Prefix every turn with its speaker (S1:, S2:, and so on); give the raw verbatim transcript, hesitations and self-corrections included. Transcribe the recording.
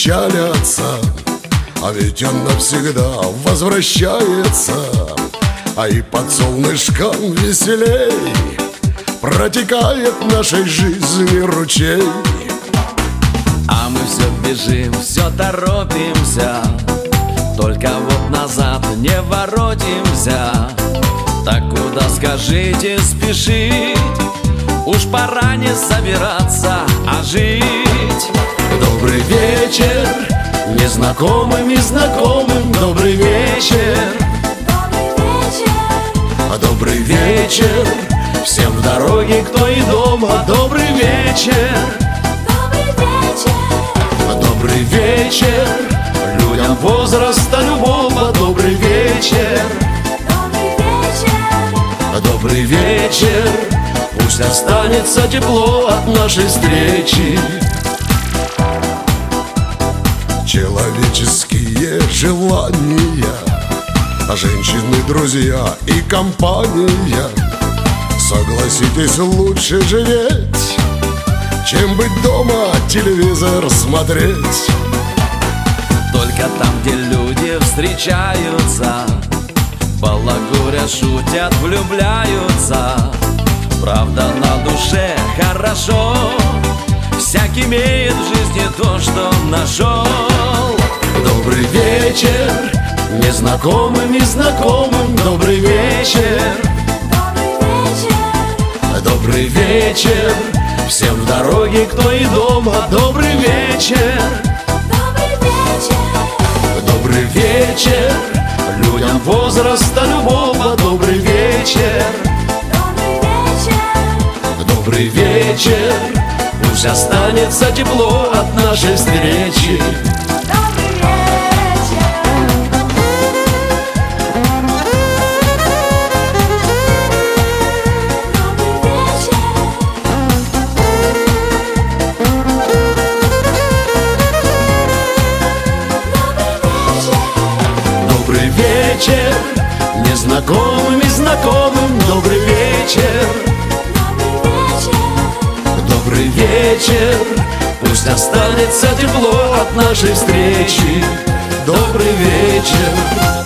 S1: печалятся, а ведь он навсегда возвращается. А и под солнышком веселей протекает в нашей жизни ручей.
S2: А мы все бежим, все торопимся, только вот назад не воротимся. Так куда, скажите, спешить? Уж пора не собираться, а жить.
S1: Добрый вечер незнакомым и знакомым. Добрый вечер, добрый вечер всем в дороге, кто и дома. Добрый вечер, добрый вечер людям возраста любого. Добрый вечер, добрый вечер, пусть останется тепло от нашей встречи. Человеческие желания, женщины, друзья и компания. Согласитесь, лучше живеть, чем быть дома, телевизор смотреть.
S2: Только там, где люди встречаются, балагурят, шутят, влюбляются. Правда, на душе хорошо, всякий имеет в жизни то, что нашел.
S1: Добрый вечер незнакомым и знакомым. Добрый вечер, добрый вечер всем в дороге, кто и дома. Добрый вечер, добрый вечер людям возраста любого. Добрый вечер, добрый вечер, пусть останется тепло от нашей встречи. Добрый вечер незнакомым и знакомым. Добрый вечер, добрый вечер, пусть останется тепло от нашей встречи. Добрый вечер.